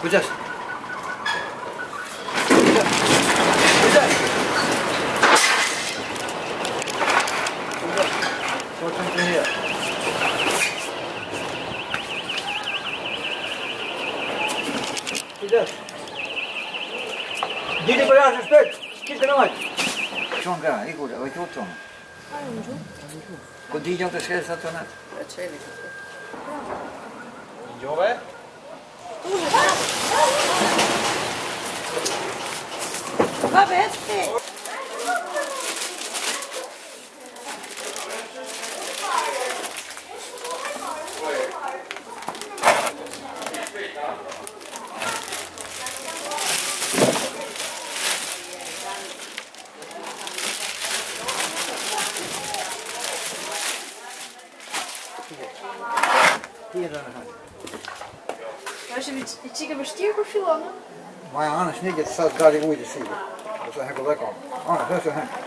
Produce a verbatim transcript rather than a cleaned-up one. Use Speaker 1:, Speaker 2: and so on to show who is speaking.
Speaker 1: Kuidas? Kuidas? Kuidas? Wat komt er hier? Kuidas? Didi pojased spet, kipke nooit. Zo'n ka, ei kuule, võid juttuma. Kui Didi on ta seal saad näed?
Speaker 2: Et selliselt.
Speaker 3: Jove?
Speaker 2: Va hästi!
Speaker 1: Hier dan gaan.
Speaker 2: Als je het zieke bestuurprofiel aan.
Speaker 1: Maar ja, anders niet, het staat daar die moeite zien. Dat is eigenlijk wel lekker. Ah, dat is een.